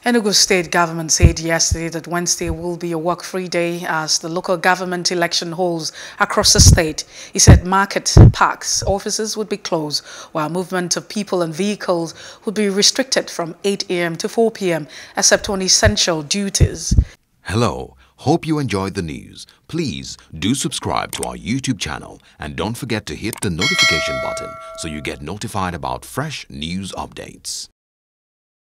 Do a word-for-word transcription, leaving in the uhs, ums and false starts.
Enugu State Government said yesterday that Wednesday will be a work-free day as the local government election holds across the state. He said market, parks, offices would be closed, while movement of people and vehicles would be restricted from eight A M to four P M except on essential duties. Hello, hope you enjoyed the news. Please do subscribe to our YouTube channel and don't forget to hit the notification button so you get notified about fresh news updates.